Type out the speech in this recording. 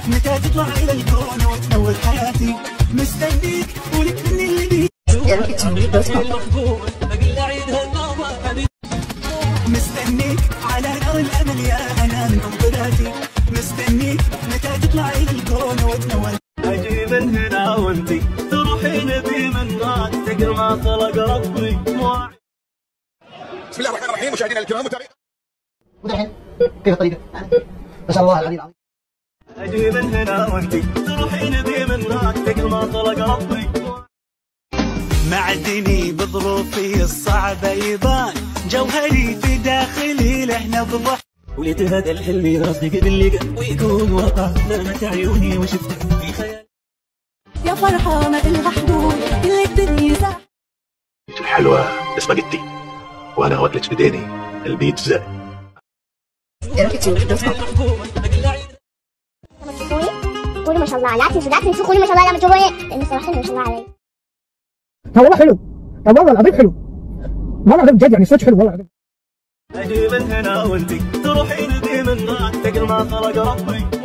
متى تطلع الى الكون وتنور حياتي، مستنيك ولك مني اللي بي مستنيك على نار الامل يا انا من انطلاتي، مستنيك متى تطلع الى الكون وتنور. اجي من هنا وانتي تروحين بي من هناك، تقل ما خلق ربي بسم الله الرحمن الرحيم. مشاهدينا الكرام متابعين ودحين كيف الطريقة؟ نسأل الله العلي العظيم. اجي من هنا وانتي تروحين بي من هناك، تقل ما خلق ربي معدني بظروفي الصعبة يبان، جوهري في داخلي له نبضة، ولتهدى الحلم يصدق باللقا ويكون واقع نامت عيوني وشفته في خيال. يا فرحة ما إلها حدود اللي الدنيا ساعة. الحلوة اسباجيتي وانا اودلك بديني البيتزا. قولوا ما شاء الله، لا تنسوا قولوا ما شاء الله، لا ما تشوفوني لانه صراحة ما شاء الله علي. والله حلو، والله العظيم حلو، والله العظيم جد يعني صدق حلو والله العظيم. اجي من هنا وانتي تروحين بي من هناك، تقل ما خلق ربي